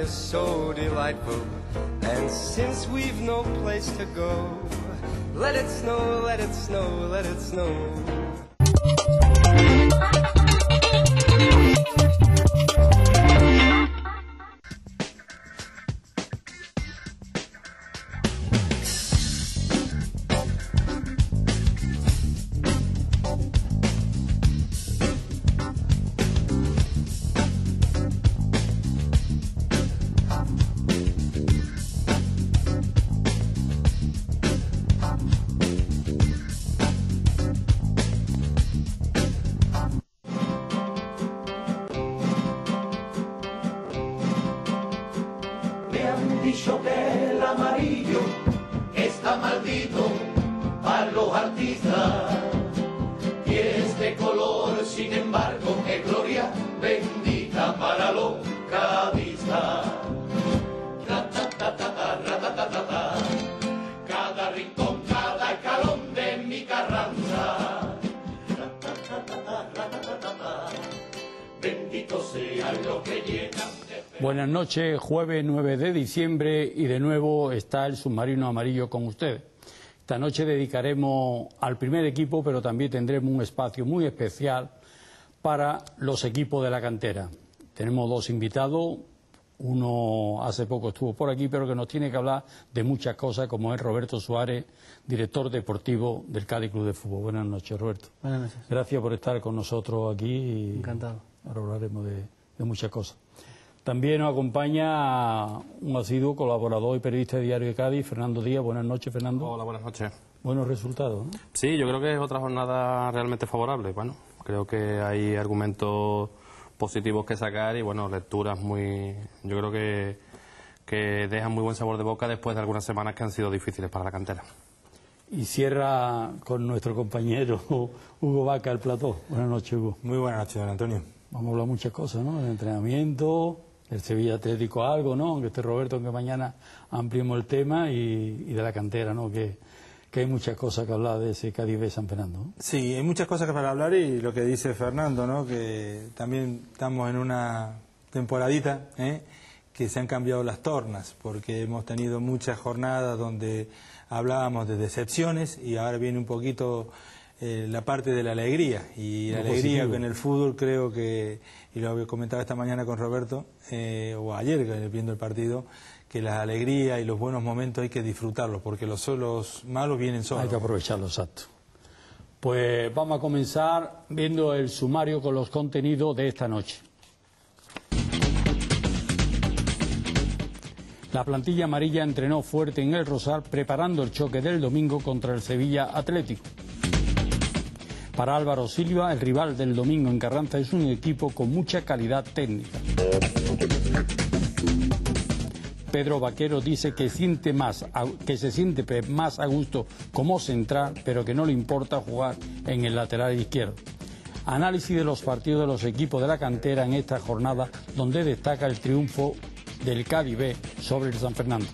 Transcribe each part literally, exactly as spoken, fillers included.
so delightful. And since we've no place to go, let it snow, let it snow, let it snow. Dicho que el amarillo está maldito para los artistas y este color, sin embargo, es gloria bendita para los cadistas. Cada rincón, cada escalón de mi Carranza, bendito sea lo que llena. Buenas noches, jueves nueve de diciembre y de nuevo está el submarino amarillo con ustedes. Esta noche dedicaremos al primer equipo, pero también tendremos un espacio muy especial para los equipos de la cantera. Tenemos dos invitados, uno hace poco estuvo por aquí, pero que nos tiene que hablar de muchas cosas, como es Roberto Suárez, director deportivo del Cádiz Club de Fútbol. Buenas noches, Roberto. Buenas noches. Gracias por estar con nosotros aquí. Encantado. Ahora hablaremos de, de muchas cosas. También nos acompaña un asiduo colaborador y periodista de Diario de Cádiz, Fernando Díaz. Buenas noches, Fernando. Hola, buenas noches. Buenos resultados, ¿no? Sí, yo creo que es otra jornada realmente favorable. Bueno, creo que hay argumentos positivos que sacar y, bueno, lecturas muy... Yo creo que, que dejan muy buen sabor de boca después de algunas semanas que han sido difíciles para la cantera. Y cierra con nuestro compañero Hugo Vaca el plató. Buenas noches, Hugo. Muy buenas noches, don Antonio. Vamos a hablar muchas cosas, ¿no? El entrenamiento, el Sevilla Atlético algo, ¿no? Aunque esté Roberto, aunque mañana ampliemos el tema, y, y de la cantera, ¿no? Que, que hay muchas cosas que hablar de ese Cádiz B San Fernando, ¿no? Sí, hay muchas cosas para hablar y lo que dice Fernando, ¿no? Que también estamos en una temporadita, ¿eh? Que se han cambiado las tornas, porque hemos tenido muchas jornadas donde hablábamos de decepciones y ahora viene un poquito eh, la parte de la alegría, y la alegría que en el fútbol creo que, y lo comentaba esta mañana con Roberto, eh, o ayer viendo el partido, que la alegría y los buenos momentos hay que disfrutarlos, porque los, los malos vienen solos. Hay que aprovecharlos, exacto. Pues vamos a comenzar viendo el sumario con los contenidos de esta noche. La plantilla amarilla entrenó fuerte en el Rosal, preparando el choque del domingo contra el Sevilla Atlético. Para Álvaro Silva, el rival del domingo en Carranza es un equipo con mucha calidad técnica. Pedro Vaquero dice que, siente más, que se siente más a gusto como central, pero que no le importa jugar en el lateral izquierdo. Análisis de los partidos de los equipos de la cantera en esta jornada, donde destaca el triunfo del Cádiz B sobre el San Fernando.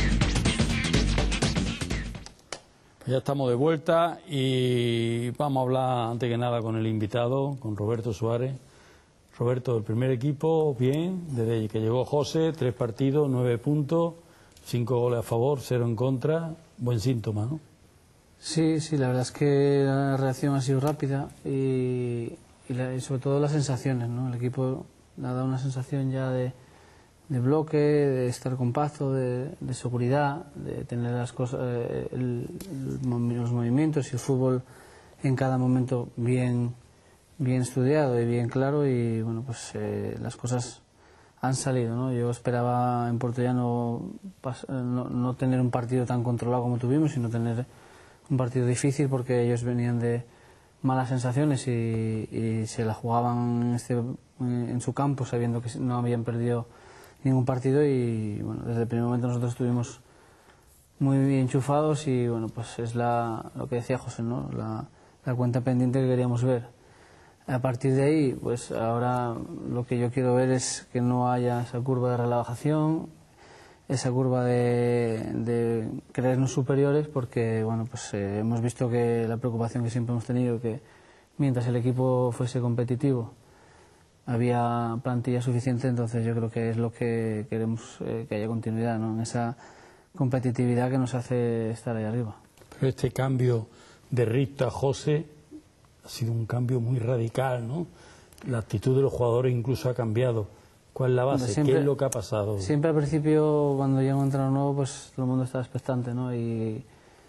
Pues ya estamos de vuelta y vamos a hablar antes que nada con el invitado, con Roberto Suárez. Roberto, el primer equipo, bien, desde que llegó José, tres partidos, nueve puntos, cinco goles a favor, cero en contra, buen síntoma, ¿no? Sí, sí, la verdad es que la reacción ha sido rápida y, y, la, y sobre todo las sensaciones, ¿no? El equipo ha dado una sensación ya de, de bloque, de estar compacto, de, de seguridad, de tener las cosas, el, el, los movimientos y el fútbol en cada momento bien bien estudiado y bien claro, y bueno, pues eh, las cosas han salido, ¿no? Yo esperaba en Portugal no, no, no tener un partido tan controlado como tuvimos, sino tener un partido difícil, porque ellos venían de malas sensaciones y, y se la jugaban en, este, en su campo, sabiendo que no habían perdido ningún partido, y bueno, desde el primer momento nosotros estuvimos muy bien enchufados y bueno, pues es la, lo que decía José, ¿no? La, la cuenta pendiente que queríamos ver. A partir de ahí, pues ahora lo que yo quiero ver es que no haya esa curva de relajación, esa curva de, de creernos superiores, porque bueno, pues eh, hemos visto que la preocupación que siempre hemos tenido, que mientras el equipo fuese competitivo había plantilla suficiente, entonces yo creo que es lo que queremos, eh, que haya continuidad, ¿no? En esa competitividad que nos hace estar ahí arriba. Pero este cambio de Rita a José ha sido un cambio muy radical, ¿no? La actitud de los jugadores incluso ha cambiado. ¿Cuál es la base? Siempre, ¿Qué es lo que ha pasado? Siempre al principio, cuando llega un entrenador nuevo, pues todo el mundo está expectante, ¿no? Y,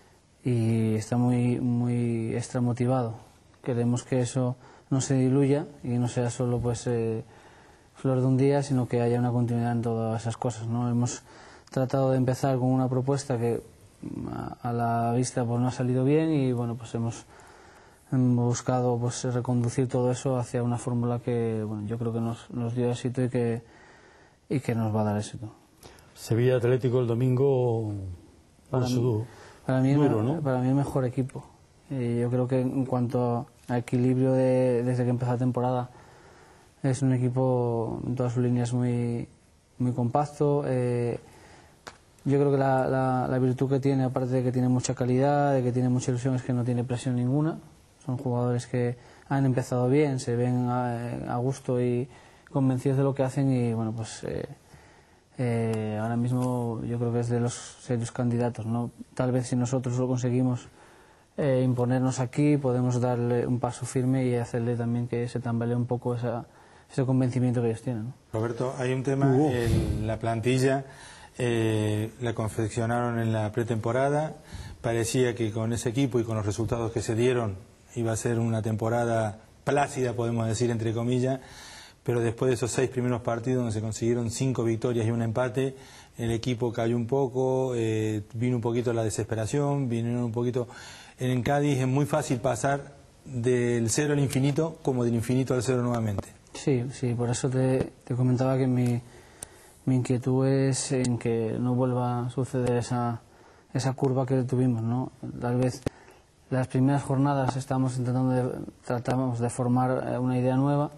y está muy, muy extra motivado. Queremos que eso no se diluya y no sea solo pues eh, flor de un día, sino que haya una continuidad en todas esas cosas, ¿no? Hemos tratado de empezar con una propuesta que a, a la vista pues no ha salido bien y bueno, pues hemos, hemos buscado pues reconducir todo eso hacia una fórmula que bueno, yo creo que nos, nos dio éxito y que, y que nos va a dar éxito. Sevilla Atlético el domingo para, su, para mí duro, el, ¿no? Para mí el mejor equipo. Y yo creo que en cuanto a equilibrio de, desde que empezó la temporada es un equipo en todas sus líneas muy, muy compacto. Eh, yo creo que la, la, la virtud que tiene, aparte de que tiene mucha calidad, de que tiene mucha ilusión, es que no tiene presión ninguna. Son jugadores que han empezado bien, se ven a, a gusto y convencidos de lo que hacen y bueno, pues eh, eh, ahora mismo yo creo que es de los serios candidatos, ¿no? Tal vez si nosotros lo conseguimos eh, imponernos aquí, podemos darle un paso firme y hacerle también que se tambalee un poco esa, ese convencimiento que ellos tienen, ¿no? Roberto, hay un tema, uh. en la plantilla eh, la confeccionaron en la pretemporada, parecía que con ese equipo y con los resultados que se dieron iba a ser una temporada plácida, podemos decir, entre comillas, pero después de esos seis primeros partidos donde se consiguieron cinco victorias y un empate, el equipo cayó un poco, eh, vino un poquito la desesperación, vino un poquito... En Cádiz es muy fácil pasar del cero al infinito como del infinito al cero nuevamente. Sí, sí, por eso te, te comentaba que mi, mi inquietud es en que no vuelva a suceder esa, esa curva que tuvimos, ¿no? Tal vez las primeras jornadas estamos intentando de, tratamos de formar una idea nueva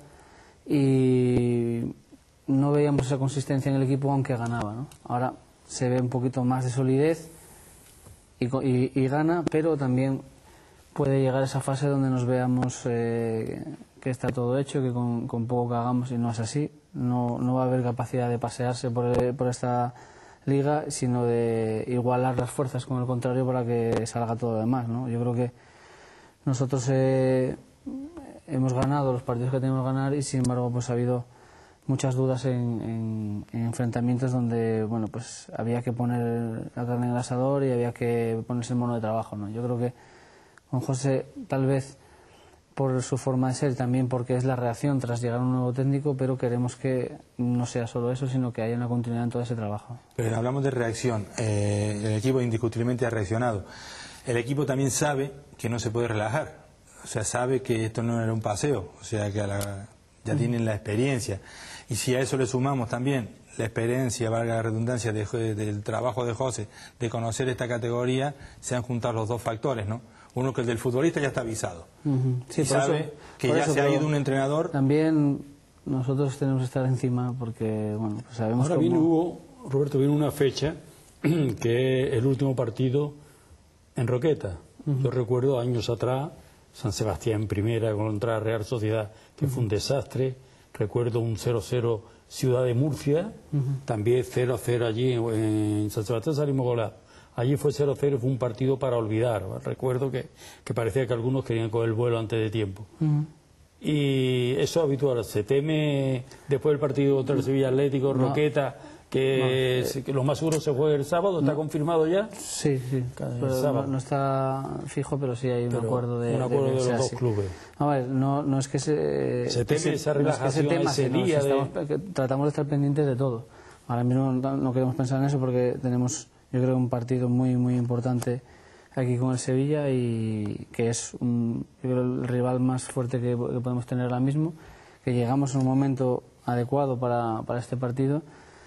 y no veíamos esa consistencia en el equipo aunque ganaba, ¿no? Ahora se ve un poquito más de solidez y, y, y gana, pero también puede llegar esa fase donde nos veamos eh, que está todo hecho, que con, con poco que hagamos, y no es así. No, no va a haber capacidad de pasearse por, por esta liga, sino de igualar las fuerzas con el contrario para que salga todo lo demás, ¿no? Yo creo que nosotros eh, hemos ganado los partidos que tenemos que ganar y sin embargo pues ha habido muchas dudas en, en, en enfrentamientos donde bueno pues había que poner la carne en el asador y había que ponerse el mono de trabajo, ¿no? Yo creo que con José, tal vez por su forma de ser, también porque es la reacción tras llegar a un nuevo técnico, pero queremos que no sea solo eso, sino que haya una continuidad en todo ese trabajo. Pero hablamos de reacción, eh, el equipo indiscutiblemente ha reaccionado. El equipo también sabe que no se puede relajar, o sea, sabe que esto no era un paseo, o sea, que a la, ya tienen la experiencia. Y si a eso le sumamos también la experiencia, valga la redundancia, de, de, del trabajo de José, de conocer esta categoría, se han juntado los dos factores, ¿no? Uno, que el del futbolista ya está avisado. Uh-huh. Sí, y sabe eso, que ya eso, se ha ido un entrenador. También nosotros tenemos que estar encima porque, bueno, pues sabemos Ahora cómo... viene, Hugo, Roberto, viene una fecha que es el último partido en Roqueta. Uh-huh. Yo recuerdo años atrás, San Sebastián en primera contra Real Sociedad, que uh-huh. fue un desastre. Recuerdo un cero cero Ciudad de Murcia, uh-huh. también cero a cero allí en San Sebastián salimos golados. Allí fue cero cero, fue un partido para olvidar. Recuerdo que, que parecía que algunos querían coger el vuelo antes de tiempo. Uh-huh. Y eso es habitual. Se teme después del partido contra el Sevilla Atlético, no. Roqueta, que, no. que lo más seguro se juegue el sábado. ¿Está no. confirmado ya? Sí, sí. No, no está fijo, pero sí hay un pero acuerdo de, un acuerdo de, de, de los dos así. Clubes. A ver, no, no es que se... Se teme se, esa relajación no es que se tema, ese día. Si de... estamos, que tratamos de estar pendientes de todo. Ahora mismo no, no queremos pensar en eso porque tenemos... Yo creo un partido muy muy importante aquí con el Sevilla y que es un, yo creo el rival más fuerte que, que podemos tener ahora mismo, que llegamos en un momento adecuado para, para este partido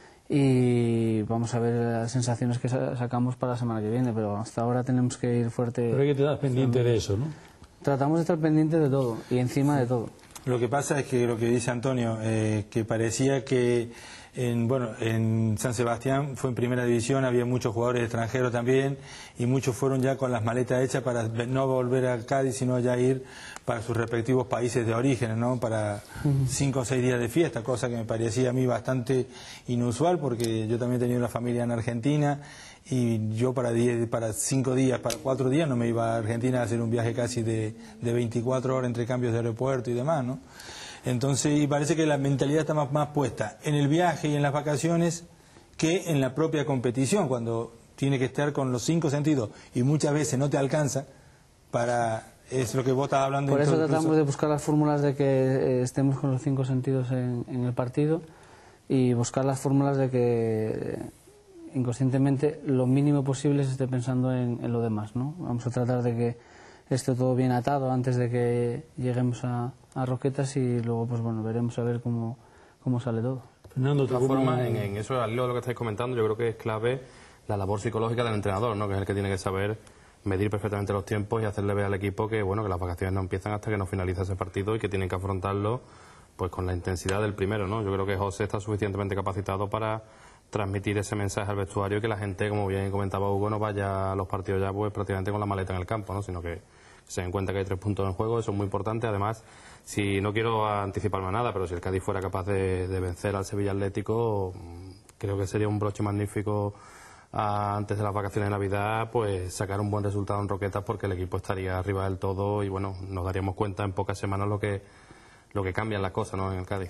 y vamos a ver las sensaciones que sacamos para la semana que viene, pero hasta ahora tenemos que ir fuerte. Pero hay que estar pendiente de eso, ¿no? Tratamos de estar pendientes de todo y encima de todo. Lo que pasa es que lo que dice Antonio, eh, que parecía que En, bueno, en San Sebastián fue en primera división, había muchos jugadores extranjeros también y muchos fueron ya con las maletas hechas para no volver a Cádiz, sino ya ir para sus respectivos países de origen, ¿no? Para cinco o seis días de fiesta, cosa que me parecía a mí bastante inusual porque yo también tenía una familia en Argentina y yo para diez, para cinco días, para cuatro días no me iba a Argentina a hacer un viaje casi de, de veinticuatro horas entre cambios de aeropuerto y demás, ¿no? Entonces, y parece que la mentalidad está más, más puesta en el viaje y en las vacaciones que en la propia competición, cuando tiene que estar con los cinco sentidos y muchas veces no te alcanza para... Es lo que vos estabas hablando. Por eso incluso. tratamos de buscar las fórmulas de que eh, estemos con los cinco sentidos en, en el partido y buscar las fórmulas de que eh, inconscientemente lo mínimo posible se esté pensando en, en lo demás, ¿no? Vamos a tratar de que esté todo bien atado antes de que lleguemos a, a Roquetas y luego pues bueno, veremos a ver cómo, cómo sale todo. Fernando, de todas formas, en, en eso, al hilo de lo que estáis comentando, yo creo que es clave la labor psicológica del entrenador, ¿no? Que es el que tiene que saber medir perfectamente los tiempos y hacerle ver al equipo que bueno que las vacaciones no empiezan hasta que no finaliza ese partido y que tienen que afrontarlo pues con la intensidad del primero, ¿no? Yo creo que José está suficientemente capacitado para transmitir ese mensaje al vestuario y que la gente, como bien comentaba Hugo, no vaya a los partidos ya pues prácticamente con la maleta en el campo, ¿no? Sino que se den cuenta que hay tres puntos en juego, eso es muy importante. Además, si no quiero anticiparme a nada, pero si el Cádiz fuera capaz de, de vencer al Sevilla Atlético, creo que sería un broche magnífico a, antes de las vacaciones de Navidad, pues sacar un buen resultado en Roquetas porque el equipo estaría arriba del todo y bueno, nos daríamos cuenta en pocas semanas lo que, lo que cambian las cosas, ¿no? En el Cádiz.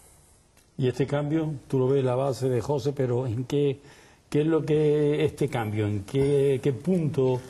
Y este cambio, tú lo ves la base de José, pero ¿en qué, qué es lo que este cambio? ¿En qué, qué punto?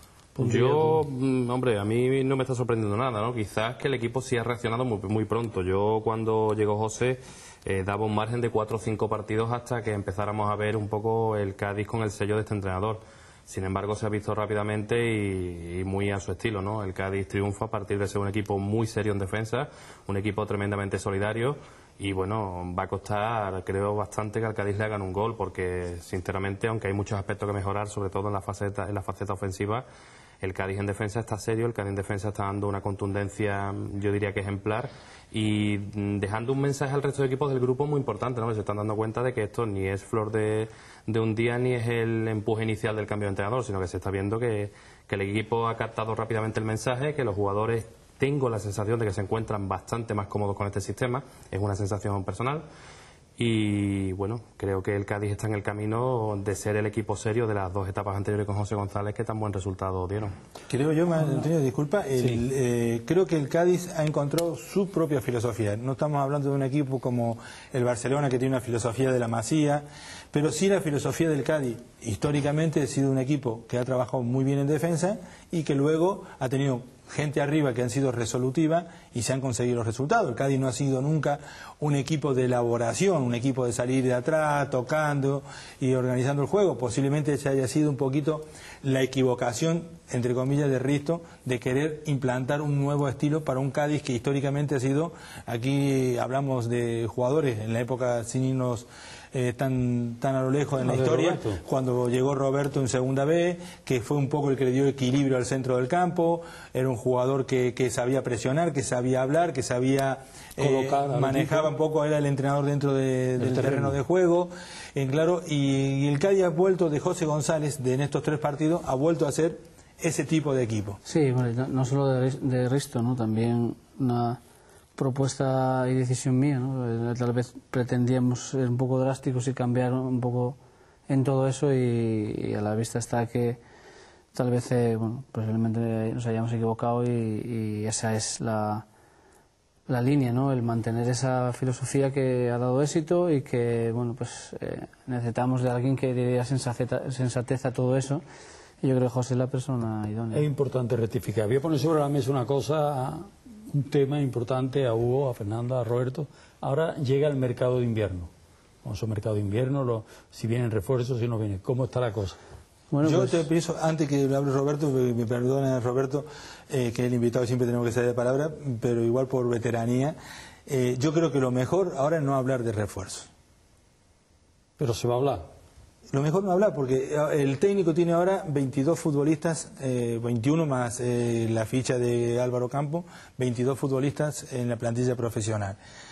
Yo, hombre, a mí no me está sorprendiendo nada, ¿no? Quizás que el equipo sí ha reaccionado muy, muy pronto. Yo cuando llegó José eh, daba un margen de cuatro o cinco partidos hasta que empezáramos a ver un poco el Cádiz con el sello de este entrenador. Sin embargo, se ha visto rápidamente y, y muy a su estilo, ¿no? El Cádiz triunfa a partir de ser un equipo muy serio en defensa, un equipo tremendamente solidario y, bueno, va a costar, creo, bastante que al Cádiz le hagan un gol porque, sinceramente, aunque hay muchos aspectos que mejorar, sobre todo en la faceta, en la faceta ofensiva, el Cádiz en defensa está serio, el Cádiz en defensa está dando una contundencia, yo diría que ejemplar, y dejando un mensaje al resto de equipos del grupo muy importante, ¿no? Se están dando cuenta de que esto ni es flor de, de un día ni es el empuje inicial del cambio de entrenador, sino que se está viendo que, que el equipo ha captado rápidamente el mensaje, que los jugadores, tengo la sensación de que se encuentran bastante más cómodos con este sistema, es una sensación personal. Y bueno, creo que el Cádiz está en el camino de ser el equipo serio de las dos etapas anteriores con José González que tan buen resultado dieron. Creo yo, Antonio, disculpa, el, sí. eh, creo que el Cádiz ha encontrado su propia filosofía. No estamos hablando de un equipo como el Barcelona que tiene una filosofía de la Masía, pero sí la filosofía del Cádiz. Históricamente ha sido un equipo que ha trabajado muy bien en defensa y que luego ha tenido gente arriba que han sido resolutiva y se han conseguido los resultados. El Cádiz no ha sido nunca un equipo de elaboración, un equipo de salir de atrás, tocando y organizando el juego. Posiblemente esa haya sido un poquito la equivocación, entre comillas, de Risto, de querer implantar un nuevo estilo para un Cádiz que históricamente ha sido, aquí hablamos de jugadores en la época sin irnos Eh, tan, tan a lo lejos en la historia, Roberto. Cuando llegó Roberto en segunda B, que fue un poco el que le dio equilibrio al centro del campo, era un jugador que, que sabía presionar, que sabía hablar, que sabía eh, manejaba un poco, era el entrenador dentro de, del terreno. terreno de juego, en claro, y, y el Cádiz ha vuelto de José González, de en estos tres partidos, ha vuelto a ser ese tipo de equipo. Sí, bueno, no, no solo de, de Risto, ¿no? También una propuesta y decisión mía, ¿no? Tal vez pretendíamos ser un poco drásticos y cambiar un poco en todo eso y, y a la vista está que tal vez eh, bueno, posiblemente nos hayamos equivocado y, y esa es la, la línea, ¿no? El mantener esa filosofía que ha dado éxito y que bueno, pues eh, necesitamos de alguien que diera sensatez a todo eso. Y yo creo que José es la persona idónea. Es importante rectificar. Voy a poner sobre la mesa una cosa, un tema importante a Hugo, a Fernando, a Roberto. Ahora llega el mercado de invierno. Vamos al mercado de invierno, lo, si vienen refuerzos, si no vienen. ¿Cómo está la cosa? Bueno, yo pues... te pienso, antes que hable Roberto, me perdona Roberto, eh, que el invitado siempre tenemos que salir de palabra, pero igual por veteranía, eh, yo creo que lo mejor ahora es no hablar de refuerzos. Pero se va a hablar. Lo mejor no hablar, porque el técnico tiene ahora veintidós futbolistas, eh, veintiuno más eh, la ficha de Álvaro Campo, veintidós futbolistas en la plantilla profesional.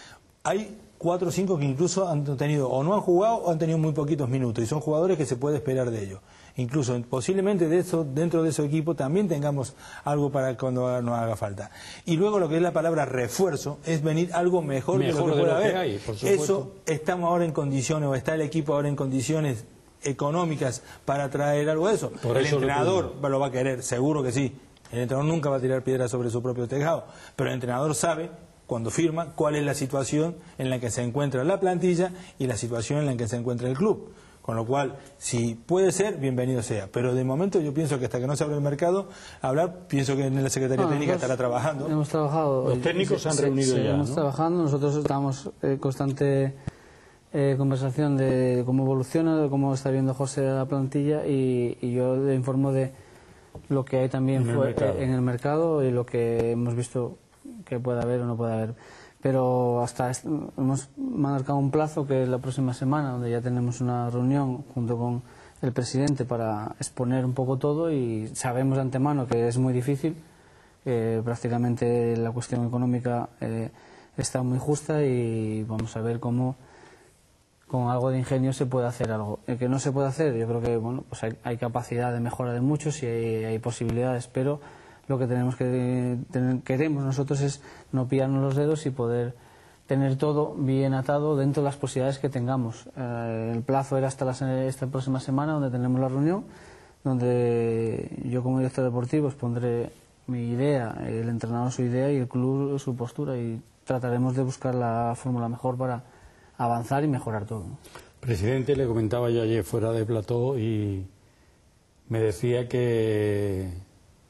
hay cuatro o cinco que incluso han tenido o no han jugado o han tenido muy poquitos minutos y son jugadores que se puede esperar de ellos. Incluso posiblemente de eso, dentro de ese equipo también tengamos algo para cuando nos haga falta. Y luego lo que es la palabra refuerzo es venir algo mejor, mejor de lo que pueda haber. Hay, por eso estamos ahora en condiciones, o está el equipo ahora en condiciones económicas para traer algo de eso. Por el eso entrenador lo, lo va a querer, seguro que sí. El entrenador nunca va a tirar piedras sobre su propio tejado, pero el entrenador sabe, cuando firma, cuál es la situación en la que se encuentra la plantilla y la situación en la que se encuentra el club. Con lo cual, si puede ser, bienvenido sea. Pero de momento yo pienso que hasta que no se abra el mercado, hablar, pienso que en la Secretaría no, Técnica estará trabajando. Hemos trabajado. Los técnicos se han reunido ya, Seguimos ¿no? trabajando, nosotros estamos en constante eh, conversación de cómo evoluciona, de cómo está viendo José la plantilla y, y yo le informo de lo que hay también en el, fue, mercado. en el mercado y lo que hemos visto que puede haber o no puede haber. Pero hasta est- hemos marcado un plazo que es la próxima semana, donde ya tenemos una reunión junto con el presidente para exponer un poco todo y sabemos de antemano que es muy difícil, que prácticamente la cuestión económica eh, está muy justa y vamos a ver cómo con algo de ingenio se puede hacer algo. El que no se puede hacer, yo creo que bueno, pues hay, hay capacidad de mejora de muchos y hay, hay posibilidades, pero lo que tenemos que tener, queremos nosotros es no pillarnos los dedos y poder tener todo bien atado dentro de las posibilidades que tengamos. Eh, el plazo era hasta la, esta próxima semana, donde tenemos la reunión, donde yo como director deportivo pondré mi idea, el entrenador su idea y el club su postura y trataremos de buscar la fórmula mejor para avanzar y mejorar todo, ¿no? Presidente, le comentaba yo ayer fuera de plató y me decía que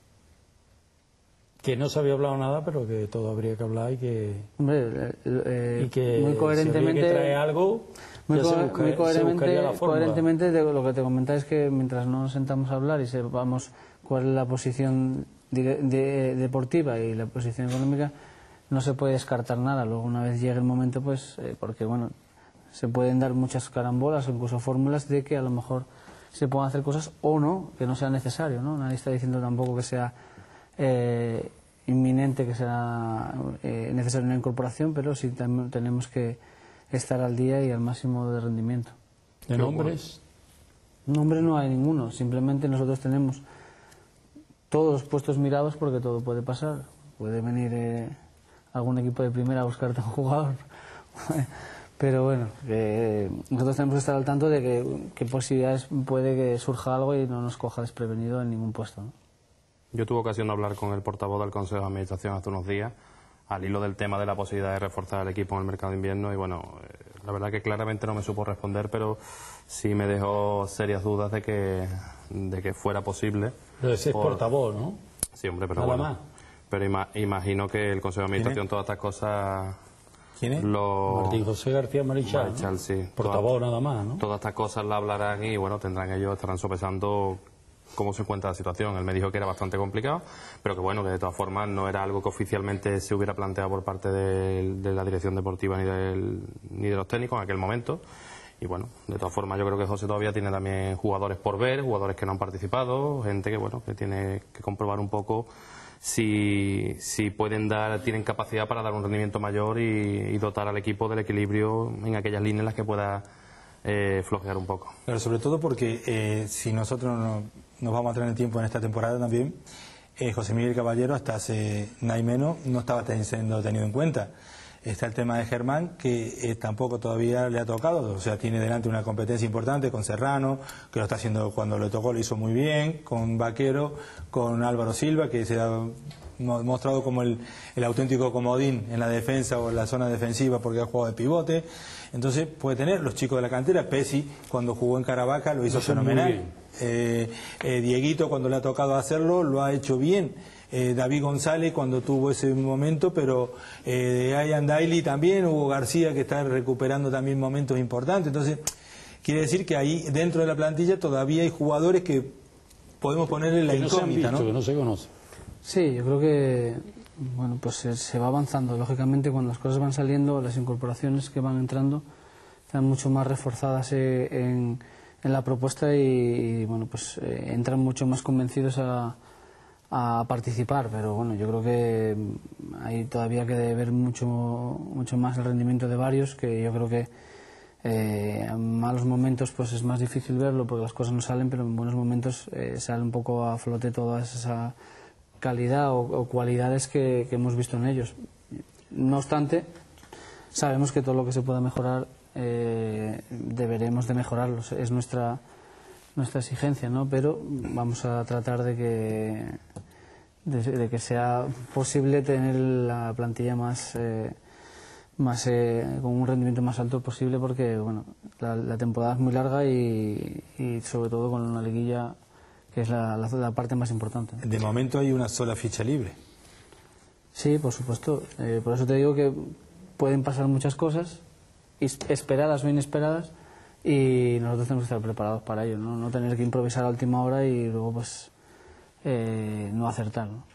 que no se había hablado nada, pero que todo habría que hablar y que, Hombre, eh, y que muy coherentemente si había que traer algo, muy, ya co se busca- muy se coherentemente, buscaría la fórmula. coherentemente de lo que te comentaba es que mientras no nos sentamos a hablar y sepamos cuál es la posición de, de, deportiva y la posición económica, no se puede descartar nada. Luego una vez llegue el momento, pues eh, porque bueno, se pueden dar muchas carambolas o incluso fórmulas de que a lo mejor se puedan hacer cosas o no, que no sea necesario, ¿no? Nadie está diciendo tampoco que sea eh, inminente, que sea eh, necesaria una incorporación, pero sí tam- tenemos que estar al día y al máximo de rendimiento. ¿De nombres? Nombre no hay ninguno, simplemente nosotros tenemos todos los puestos mirados porque todo puede pasar. Puede venir eh, algún equipo de primera a buscarte un jugador. Pero bueno, eh, nosotros tenemos que estar al tanto de que, que posibilidades puede que surja algo y no nos coja desprevenido en ningún puesto, ¿no? Yo tuve ocasión de hablar con el portavoz del Consejo de Administración hace unos días al hilo del tema de la posibilidad de reforzar el equipo en el mercado de invierno y bueno, eh, la verdad que claramente no me supo responder, pero sí me dejó serias dudas de que, de que fuera posible. Pero ese es por- portavoz, ¿no? Sí, hombre, pero Nada bueno. más. Pero ima- imagino que el Consejo de Administración, todas estas cosas... ¿Quién es? Lo... Martín José García Marichal, Marichal, ¿no? sí. Portavoz nada más, ¿no? Todas estas cosas la hablarán y bueno, tendrán ellos, estarán sopesando cómo se encuentra la situación. Él me dijo que era bastante complicado, pero que bueno, que de todas formas no era algo que oficialmente se hubiera planteado por parte de, de la dirección deportiva ni, del, ni de los técnicos en aquel momento. Y bueno, de todas formas yo creo que José todavía tiene también jugadores por ver, jugadores que no han participado, gente que bueno, que tiene que comprobar un poco si, si pueden dar, tienen capacidad para dar un rendimiento mayor y, y dotar al equipo del equilibrio en aquellas líneas en las que pueda eh, flojear un poco. Pero sobre todo porque eh, si nosotros no, nos vamos a tener tiempo en esta temporada también, eh, José Miguel Caballero hasta hace nada y menos no estaba ten- siendo tenido en cuenta. Está el tema de Germán, que eh, tampoco todavía le ha tocado, o sea, tiene delante una competencia importante con Serrano, que lo está haciendo cuando le tocó, lo hizo muy bien, con Vaquero, con Álvaro Silva, que se ha mo- mostrado como el, el auténtico comodín en la defensa o en la zona defensiva porque ha jugado de pivote. Entonces puede tener los chicos de la cantera. Pesi, cuando jugó en Caravaca, lo hizo Lo hizo muy fenomenal. bien. Eh, eh, Dieguito, cuando le ha tocado hacerlo, lo ha hecho bien. Eh, David González, cuando tuvo ese momento, pero eh, Ian Daly también, Hugo García, que está recuperando también momentos importantes. Entonces, quiere decir que ahí, dentro de la plantilla, todavía hay jugadores que podemos ponerle la Que no se han incógnita, visto, ¿no? que no se conoce. Sí, yo creo que bueno, pues se, se va avanzando. Lógicamente, cuando las cosas van saliendo, las incorporaciones que van entrando están mucho más reforzadas eh, en, en la propuesta y, y, bueno, pues eh, entran mucho más convencidos a, a participar, pero bueno, yo creo que hay todavía que ver mucho, mucho más el rendimiento de varios, que yo creo que eh, en malos momentos pues es más difícil verlo porque las cosas no salen, pero en buenos momentos eh, sale un poco a flote toda esa calidad o, o cualidades que, que hemos visto en ellos. No obstante, sabemos que todo lo que se pueda mejorar eh, deberemos de mejorarlo, es nuestra nuestra exigencia, ¿no? Pero vamos a tratar de que de, de que sea posible tener la plantilla más eh, más eh, con un rendimiento más alto posible, porque bueno, la, la temporada es muy larga y, y sobre todo con una liguilla que es la, la, la parte más importante. De momento hay una sola ficha libre. Sí, por supuesto. Eh, por eso te digo que pueden pasar muchas cosas, esperadas o inesperadas, y nosotros tenemos que estar preparados para ello, no, no tener que improvisar a última hora y luego pues eh, no acertar, ¿no?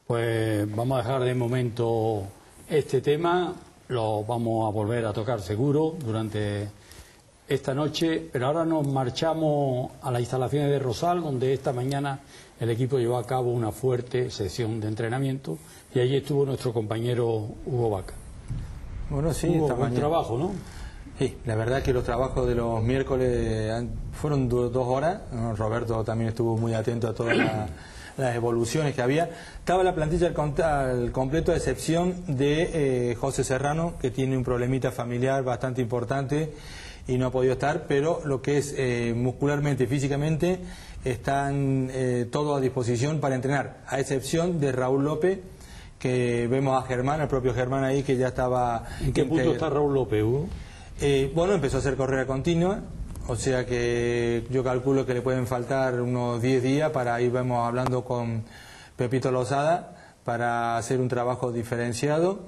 Pues vamos a dejar de momento este tema, lo vamos a volver a tocar seguro durante esta noche, pero ahora nos marchamos a las instalaciones de Rosal, donde esta mañana el equipo llevó a cabo una fuerte sesión de entrenamiento y allí estuvo nuestro compañero Hugo Vaca. Bueno, sí, Hugo, esta buen mañana. trabajo, ¿no? Sí, la verdad que los trabajos de los miércoles han- fueron do- dos horas. ¿no? Roberto también estuvo muy atento a todas la- las evoluciones que había. Estaba la plantilla al, cont- al completo, a excepción de eh, José Serrano, que tiene un problemita familiar bastante importante y no ha podido estar, pero lo que es eh, muscularmente y físicamente están eh, todos a disposición para entrenar, a excepción de Raúl López, que vemos a Germán, el propio Germán ahí, que ya estaba... ¿En qué punto inte- está Raúl López, Hugo? Eh, bueno, empezó a hacer carrera continua, o sea que yo calculo que le pueden faltar unos diez días para ahí vamos hablando con Pepito Lozada para hacer un trabajo diferenciado,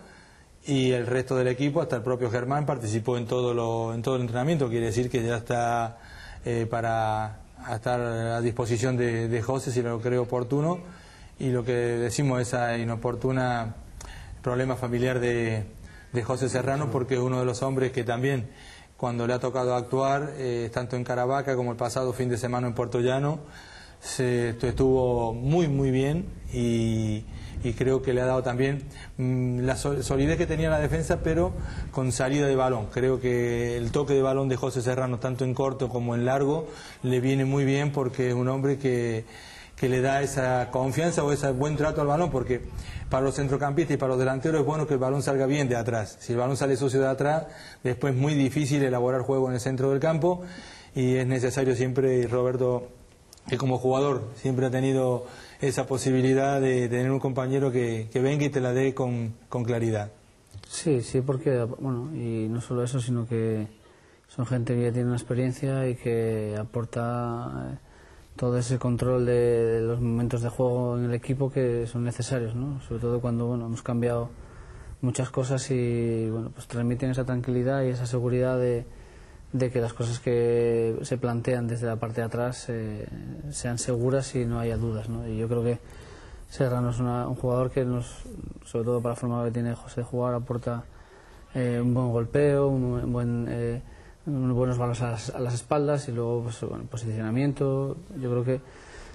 y el resto del equipo, hasta el propio Germán, participó en todo lo, en todo el entrenamiento. Quiere decir que ya está eh, para a estar a disposición de, de José si lo cree oportuno, y lo que decimos, esa inoportuna problema familiar de de José Serrano, porque es uno de los hombres que también, cuando le ha tocado actuar, eh, tanto en Caravaca como el pasado fin de semana en Puerto Llano, se, estuvo muy muy bien, y, y creo que le ha dado también mmm, la sol- solidez que tenía la defensa, pero con salida de balón. Creo que el toque de balón de José Serrano, tanto en corto como en largo, le viene muy bien, porque es un hombre que, que le da esa confianza o ese buen trato al balón, porque para los centrocampistas y para los delanteros es bueno que el balón salga bien de atrás. Si el balón sale sucio de atrás, después es muy difícil elaborar juego en el centro del campo, y es necesario siempre, Roberto, que como jugador siempre ha tenido esa posibilidad de tener un compañero que, que venga y te la dé con, con claridad. Sí, sí, porque, bueno, y no solo eso, sino que son gente que ya tiene una experiencia y que aporta eh, todo ese control de, de los momentos de juego en el equipo que son necesarios, ¿no? Sobre todo cuando, bueno, hemos cambiado muchas cosas y, bueno, pues transmiten esa tranquilidad y esa seguridad de, de que las cosas que se plantean desde la parte de atrás eh, sean seguras y no haya dudas, ¿no? Y yo creo que Serrano es una, un jugador que, nos, sobre todo para la forma que tiene José de jugar, aporta eh, un buen golpeo, un, un buen, eh, unos buenos balones a las, a las espaldas, y luego pues, bueno, posicionamiento. Yo creo que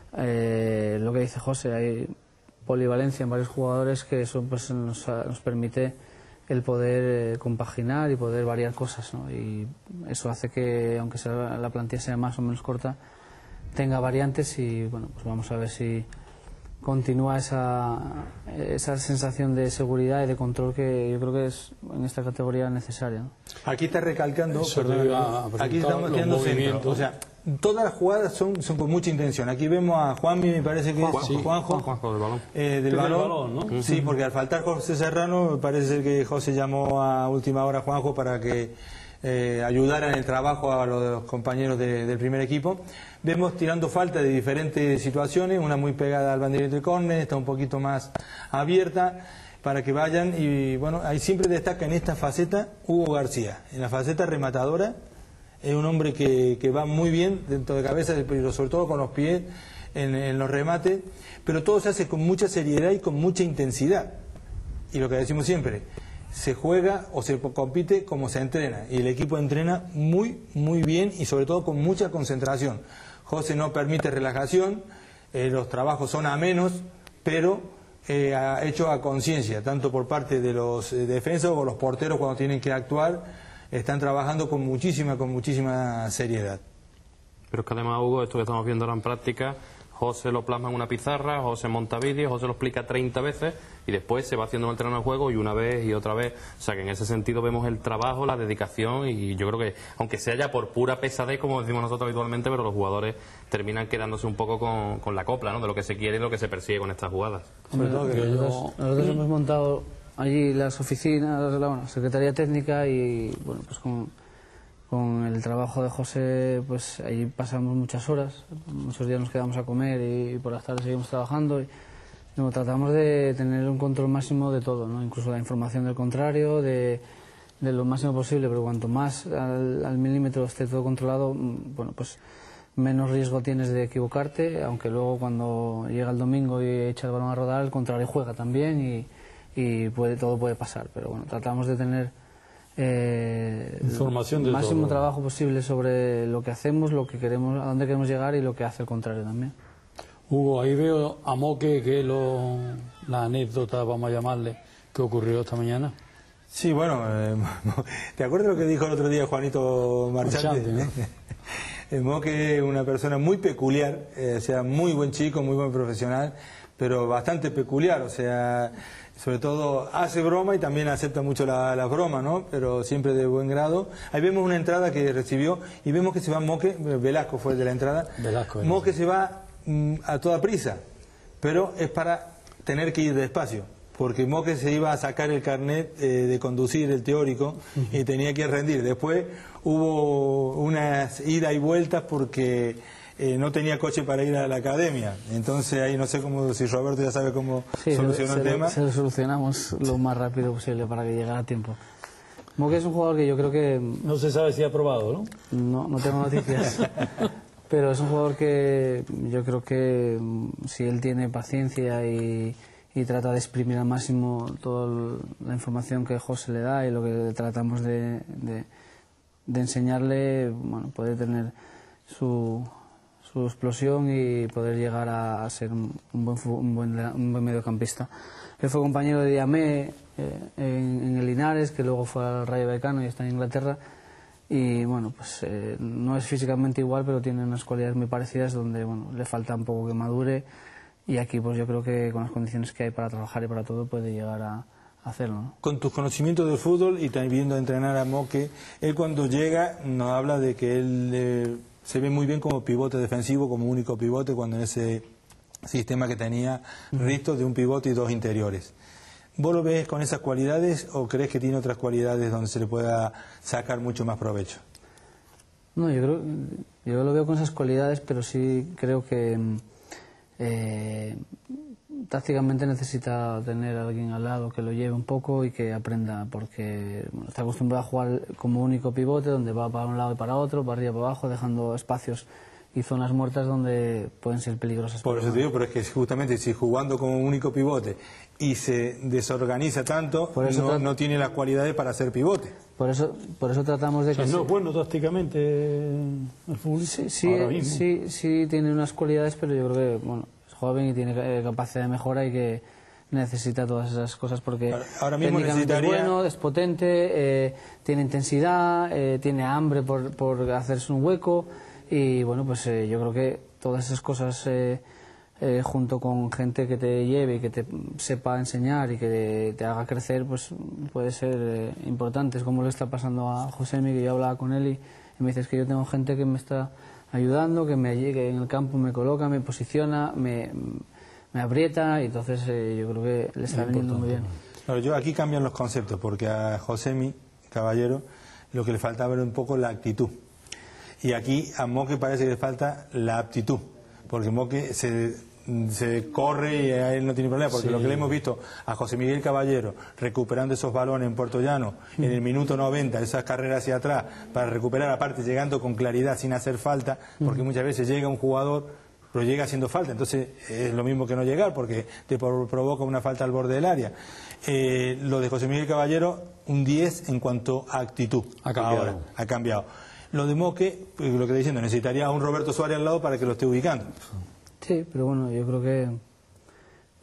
eh, lo que dice José, hay polivalencia en varios jugadores que eso pues, nos, nos permite el poder eh, compaginar y poder variar cosas, ¿no? Y eso hace que, aunque sea, la plantilla sea más o menos corta, tenga variantes, y bueno, pues vamos a ver si continúa esa, esa sensación de seguridad y de control que yo creo que es en esta categoría necesaria, ¿no? Aquí está recalcando, Eso perdón, te iba a preguntar, aquí estamos los tirando centro, movimientos. o sea, todas las jugadas son, son con mucha intención. Aquí vemos a Juanmi, me parece que Juanjo, es sí. Juanjo, Juanjo del balón. eh, del Del balón, balón, ¿no? sí, porque al faltar José Serrano, parece ser que José llamó a última hora a Juanjo para que eh, ayudara en el trabajo a los compañeros de- del primer equipo. Vemos tirando falta de diferentes situaciones, una muy pegada al banderito de córner, está un poquito más abierta, para que vayan, y bueno, ahí siempre destaca en esta faceta Hugo García, en la faceta rematadora. Es un hombre que, que va muy bien dentro de cabeza, pero sobre todo con los pies en, en los remates, pero todo se hace con mucha seriedad y con mucha intensidad. Y lo que decimos siempre, se juega o se compite como se entrena, y el equipo entrena muy, muy bien, y sobre todo con mucha concentración. José no permite relajación, eh, los trabajos son amenos, pero eh, ha hecho a conciencia, tanto por parte de los eh, defensas o los porteros cuando tienen que actuar, están trabajando con muchísima, con muchísima seriedad. Pero es que además, Hugo, esto que estamos viendo ahora en práctica, José lo plasma en una pizarra, José monta vídeos, José lo explica treinta veces y después se va haciendo en el terreno de juego y una vez y otra vez. O sea que en ese sentido vemos el trabajo, la dedicación y yo creo que, aunque sea ya por pura pesadez, como decimos nosotros habitualmente, pero los jugadores terminan quedándose un poco con, con la copla, ¿no?, de lo que se quiere y lo que se persigue con estas jugadas. Hombre, nosotros, nosotros hemos montado allí las oficinas, la bueno, Secretaría Técnica y bueno, pues con... Con el trabajo de José, pues allí pasamos muchas horas, muchos días nos quedamos a comer y, y por las tardes seguimos trabajando y no, tratamos de tener un control máximo de todo, ¿no? Incluso la información del contrario, de, de lo máximo posible, pero cuanto más al, al milímetro esté todo controlado, bueno, pues menos riesgo tienes de equivocarte, aunque luego cuando llega el domingo y echa el balón a rodar, el contrario juega también y, y puede, todo puede pasar, pero bueno, tratamos de tener Eh, información el de máximo todo. trabajo posible sobre lo que hacemos, lo que queremos, a dónde queremos llegar y lo que hace el contrario también. Hugo, ahí veo a Moque, que es lo, la anécdota, vamos a llamarle, que ocurrió esta mañana. Sí, bueno, eh, ¿te acuerdas lo que dijo el otro día Juanito Marchante? Marchante, ¿no? El Moque es una persona muy peculiar, eh, o sea, muy buen chico, muy buen profesional, pero bastante peculiar, o sea, sobre todo hace broma y también acepta mucho la, la broma, ¿no? Pero siempre de buen grado. Ahí vemos una entrada que recibió y vemos que se va Moque, Velasco fue el de la entrada, Velasco, Moque se va mm, a toda prisa, pero es para tener que ir despacio, porque Moque se iba a sacar el carnet eh, de conducir, el teórico, y tenía que rendir. Después hubo unas ida y vueltas porque eh, no tenía coche para ir a la academia. Entonces ahí no sé cómo, si Roberto ya sabe cómo sí, solucionó se, el se tema. Lo, se lo solucionamos lo más rápido posible para que llegara a tiempo. Moque es un jugador que yo creo que... No se sabe si ha probado, ¿no? No, no tengo noticias. Pero es un jugador que yo creo que si él tiene paciencia y, y trata de exprimir al máximo toda la información que José le da y lo que tratamos de, de, de enseñarle, bueno, puede tener su, su explosión y poder llegar a, a ser un buen, un, buen, un buen mediocampista. Él fue compañero de Diamé eh, en, en el Linares, que luego fue al Rayo Vallecano y está en Inglaterra. Y bueno, pues eh, no es físicamente igual, pero tiene unas cualidades muy parecidas donde bueno, le falta un poco que madure y aquí pues yo creo que con las condiciones que hay para trabajar y para todo puede llegar a, a hacerlo, ¿no? Con tus conocimientos del fútbol y también viendo entrenar a Moque, él cuando llega nos habla de que él eh, se ve muy bien como pivote defensivo, como único pivote, cuando en ese sistema que tenía Risto de un pivote y dos interiores. ¿Vos lo ves con esas cualidades o crees que tiene otras cualidades donde se le pueda sacar mucho más provecho? No, yo creo, yo lo veo con esas cualidades, pero sí creo que eh, tácticamente necesita tener a alguien al lado que lo lleve un poco y que aprenda, porque bueno, está acostumbrado a jugar como único pivote, donde va para un lado y para otro, para arriba y para abajo, dejando espacios y zonas muertas donde pueden ser peligrosas. Por eso te digo, pero es que justamente si jugando como único pivote y se desorganiza tanto, no, no tiene las cualidades para ser pivote. Por eso, por eso tratamos de o sea, que... no es bueno tácticamente el futbolista sí, sí, ahora mismo. Sí, sí, tiene unas cualidades, pero yo creo que bueno, es joven y tiene capacidad de mejora y que necesita todas esas cosas porque ahora, ahora mismo técnicamente necesitaría... es bueno, es potente, eh, tiene intensidad, eh, tiene hambre por, por hacerse un hueco y bueno, pues eh, yo creo que todas esas cosas eh, eh, junto con gente que te lleve y que te sepa enseñar y que te, te haga crecer, pues puede ser eh, importante. Es como le está pasando a Josemi, que yo hablaba con él y, y me dice, es que yo tengo gente que me está ayudando, que me llegue en el campo, me coloca, me posiciona, me, me aprieta y entonces eh, yo creo que le está viniendo muy bien. Claro, yo aquí cambian los conceptos porque a Josemi Caballero lo que le faltaba era un poco la actitud. Y aquí a Moque parece que le falta la aptitud, porque Moque se, se corre y a él no tiene problema, porque sí. Lo que le hemos visto a José Miguel Caballero recuperando esos balones en Puerto Llano en el minuto noventa, esas carreras hacia atrás, para recuperar, aparte llegando con claridad sin hacer falta, porque muchas veces llega un jugador, pero llega haciendo falta, entonces es lo mismo que no llegar, porque te provoca una falta al borde del área. Eh, lo de José Miguel Caballero, un diez en cuanto a actitud. Ha cambiado. Ahora, ha cambiado. Lo de Moque, lo que estoy diciendo, necesitaría a un Roberto Suárez al lado para que lo esté ubicando. Sí, pero bueno, yo creo que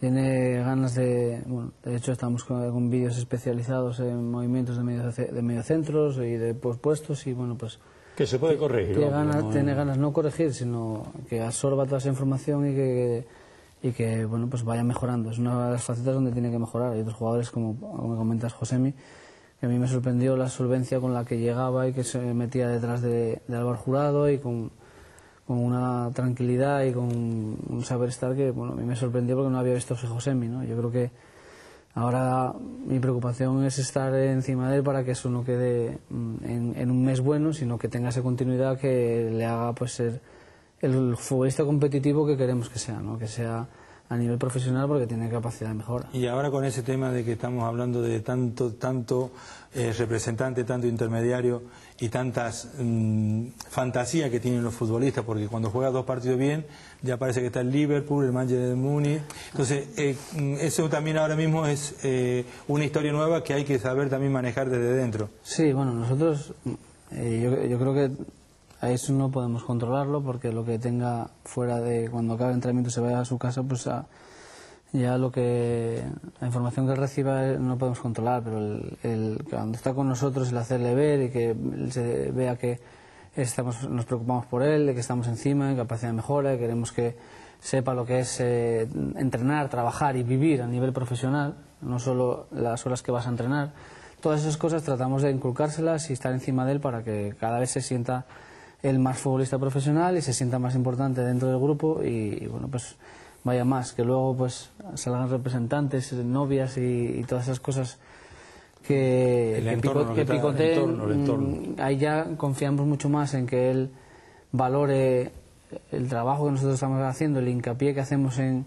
tiene ganas de, bueno, de hecho estamos con, con vídeos especializados en movimientos de, medio, de mediocentros y de pospuestos y bueno, pues... Que se puede corregir. Tiene vamos, ganas, no, tiene ganas no corregir, sino que absorba toda esa información y que, y que bueno, pues vaya mejorando. Es una de las facetas donde tiene que mejorar. Hay otros jugadores, como, como comentas, Josemi, que a mí me sorprendió la solvencia con la que llegaba y que se metía detrás de, de Álvaro Jurado y con, con una tranquilidad y con un saber estar que bueno, a mí me sorprendió porque no había visto a Josemi, ¿no? Yo creo que ahora mi preocupación es estar encima de él para que eso no quede en, en un mes bueno, sino que tenga esa continuidad que le haga pues ser el futbolista competitivo que queremos que sea, ¿no? Que sea a nivel profesional porque tiene capacidad de mejora. Y ahora con ese tema de que estamos hablando de tanto tanto eh, representante, tanto intermediario y tantas mmm, fantasías que tienen los futbolistas, porque cuando juegas dos partidos bien ya parece que está el Liverpool, el Manchester de Múnich, entonces eh, eso también ahora mismo es eh, una historia nueva que hay que saber también manejar desde dentro. Sí, bueno, nosotros eh, yo, yo creo que a eso no podemos controlarlo porque lo que tenga fuera de cuando acabe el entrenamiento se vaya a su casa, pues a, ya lo que la información que reciba no podemos controlar, pero el, el cuando está con nosotros el hacerle ver y que él se vea que estamos, nos preocupamos por él, de que estamos encima, en capacidad de mejora, queremos que sepa lo que es eh, entrenar, trabajar y vivir a nivel profesional, no solo las horas que vas a entrenar. Todas esas cosas tratamos de inculcárselas y estar encima de él para que cada vez se sienta el más futbolista profesional y se sienta más importante dentro del grupo y, y bueno, pues vaya más, que luego pues salgan representantes, novias y, y todas esas cosas que, el que, entorno, pico, que que picoteen, el entorno, el entorno. Ahí ya confiamos mucho más en que él valore el trabajo que nosotros estamos haciendo, el hincapié que hacemos en,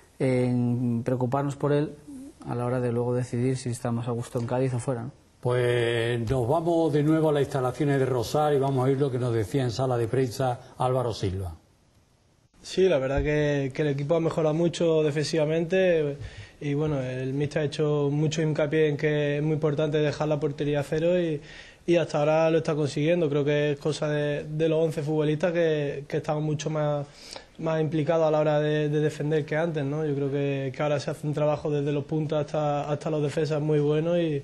en preocuparnos por él a la hora de luego decidir si estamos a gusto en Cádiz o fuera, ¿no? Pues nos vamos de nuevo a las instalaciones de Rosal y vamos a oír lo que nos decía en sala de prensa Álvaro Silva. Sí, la verdad que, que el equipo ha mejorado mucho defensivamente y bueno, el míster ha hecho mucho hincapié en que es muy importante dejar la portería a cero y, y hasta ahora lo está consiguiendo. Creo que es cosa de, de los once futbolistas que, que estamos mucho más, más implicados a la hora de, de defender que antes, ¿no? Yo creo que, que ahora se hace un trabajo desde los puntos hasta, hasta los defensas muy bueno y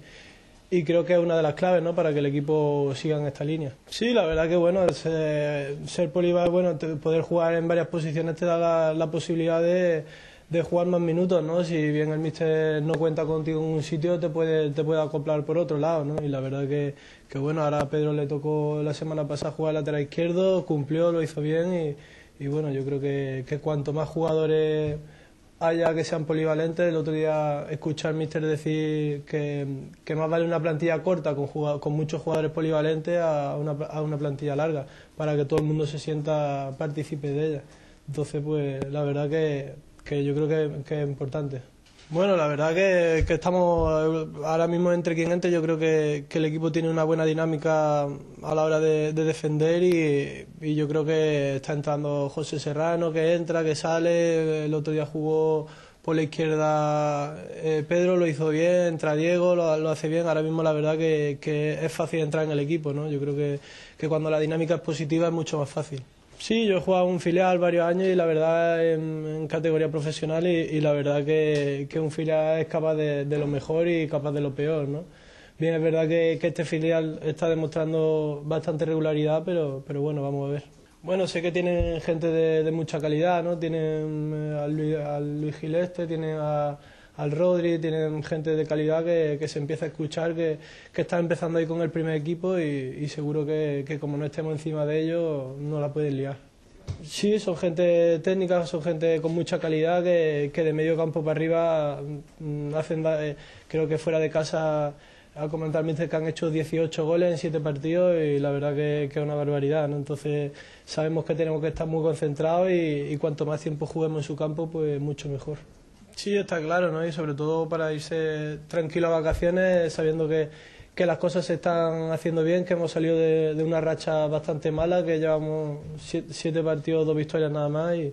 Y creo que es una de las claves, ¿no?, para que el equipo siga en esta línea. Sí, la verdad que bueno, ser, ser polivalente, bueno, te, poder jugar en varias posiciones te da la, la posibilidad de, de jugar más minutos, ¿no? Si bien el míster no cuenta contigo en un sitio, te puede, te puede acoplar por otro lado, ¿no? Y la verdad que, que bueno, ahora a Pedro le tocó la semana pasada jugar lateral izquierdo, cumplió, lo hizo bien y, y bueno, yo creo que, que cuanto más jugadores haya que sean polivalentes. El otro día escuché al míster decir que, que más vale una plantilla corta con, jugado, con muchos jugadores polivalentes a una, a una plantilla larga, para que todo el mundo se sienta partícipe de ella. Entonces, pues la verdad que, que yo creo que, que es importante. Bueno, la verdad que, que estamos ahora mismo entre quien entre. Yo creo que, que el equipo tiene una buena dinámica a la hora de, de defender y, y yo creo que está entrando José Serrano, que entra, que sale. El otro día jugó por la izquierda eh, Pedro, lo hizo bien, entra Diego, lo, lo hace bien. Ahora mismo la verdad que, que es fácil entrar en el equipo, ¿no? Yo creo que, que cuando la dinámica es positiva es mucho más fácil. Sí, yo he jugado un filial varios años y la verdad en, en categoría profesional y, y la verdad que, que un filial es capaz de, de lo mejor y capaz de lo peor, ¿no? Bien, es verdad que, que este filial está demostrando bastante regularidad, pero, pero bueno, vamos a ver. Bueno, sé que tienen gente de, de mucha calidad, ¿no? Tienen al Luis, al Luis Gileste, tienen a, al Rodri, tienen gente de calidad que, que se empieza a escuchar, que, que está empezando ahí con el primer equipo y, y seguro que, que como no estemos encima de ellos no la pueden liar. Sí, son gente técnica, son gente con mucha calidad que, que de medio campo para arriba hacen, creo que fuera de casa, a comentar que han hecho dieciocho goles en siete partidos y la verdad que, que es una barbaridad, ¿no? Entonces sabemos que tenemos que estar muy concentrados y, y cuanto más tiempo juguemos en su campo, pues mucho mejor. Sí, está claro, ¿no? Y sobre todo para irse tranquilo a vacaciones, sabiendo que, que las cosas se están haciendo bien, que hemos salido de, de una racha bastante mala, que llevamos siete, siete partidos, dos victorias nada más y,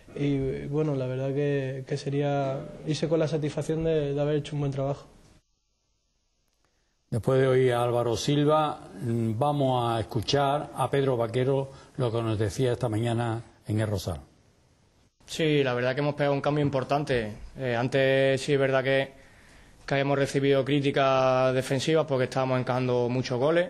y bueno, la verdad que, que sería irse con la satisfacción de, de haber hecho un buen trabajo. Después de oír a Álvaro Silva, vamos a escuchar a Pedro Vaquero lo que nos decía esta mañana en el Rosal. Sí, la verdad que hemos pegado un cambio importante. Eh, antes sí es verdad que, que habíamos recibido críticas defensivas porque estábamos encajando muchos goles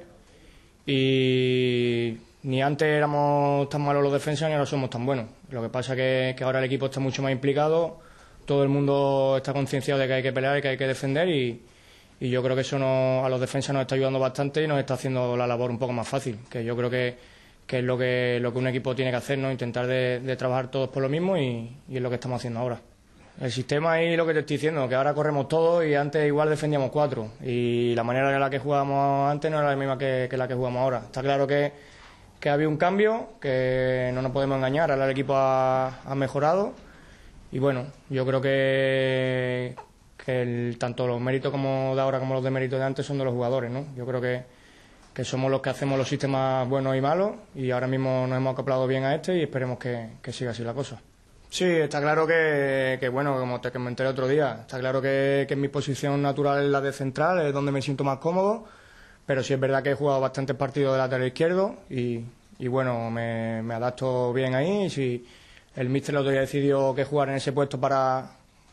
y ni antes éramos tan malos los defensas ni ahora somos tan buenos. Lo que pasa es que, que ahora el equipo está mucho más implicado, todo el mundo está concienciado de que hay que pelear y que hay que defender y, y yo creo que eso no, a los defensas nos está ayudando bastante y nos está haciendo la labor un poco más fácil, que yo creo que, que es lo que, lo que un equipo tiene que hacer, ¿no? Intentar de, de trabajar todos por lo mismo y, y es lo que estamos haciendo ahora. El sistema es lo que te estoy diciendo, que ahora corremos todos y antes igual defendíamos cuatro y la manera en la que jugábamos antes no era la misma que, que la que jugamos ahora. Está claro que, que ha habido un cambio, que no nos podemos engañar, ahora el equipo ha, ha mejorado y bueno, yo creo que, que el, tanto los méritos como de ahora como los deméritos de antes son de los jugadores, ¿no? Yo creo que, que somos los que hacemos los sistemas buenos y malos y ahora mismo nos hemos acoplado bien a este y esperemos que, que siga así la cosa. Sí, está claro que, que bueno, como te comenté el otro día, está claro que, que mi posición natural es la de central, es donde me siento más cómodo, pero sí es verdad que he jugado bastantes partidos de lateral izquierdo y, y bueno, me, me adapto bien ahí y si el míster el otro día decidió que jugar en ese puesto para,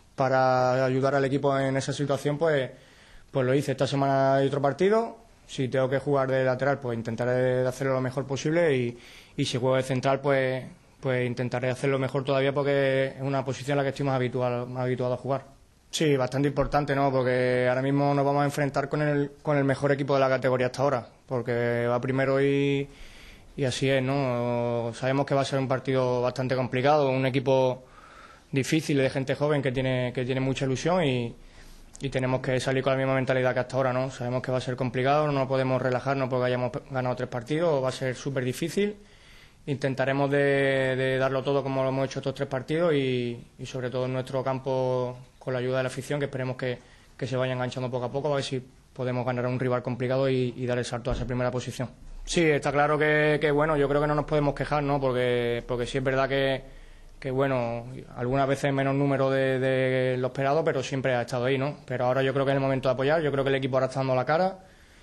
para ayudar al equipo en esa situación, pues, pues lo hice. Esta semana hay otro partido, si tengo que jugar de lateral, pues intentaré hacerlo lo mejor posible y, y si juego de central, pues... pues intentaré hacerlo mejor todavía porque es una posición en la que estoy más habitual, más habituado a jugar. Sí, bastante importante, ¿no? Porque ahora mismo nos vamos a enfrentar con el, con el mejor equipo de la categoría hasta ahora, porque va primero y, y así es, ¿no? Sabemos que va a ser un partido bastante complicado, un equipo difícil de gente joven que tiene, que tiene mucha ilusión y, y tenemos que salir con la misma mentalidad que hasta ahora, ¿no? Sabemos que va a ser complicado, no podemos relajarnos porque hayamos ganado tres partidos, va a ser súper difícil. Intentaremos de, de darlo todo como lo hemos hecho estos tres partidos y, y sobre todo en nuestro campo con la ayuda de la afición, que esperemos que, que se vaya enganchando poco a poco a ver si podemos ganar a un rival complicado y, y dar el salto a esa primera posición. Sí, está claro que, que bueno, yo creo que no nos podemos quejar, ¿no? Porque, porque sí es verdad que, que bueno, algunas veces menos número de, de lo esperado, pero siempre ha estado ahí, ¿no? Pero ahora yo creo que es el momento de apoyar, yo creo que el equipo ahora está dando la cara.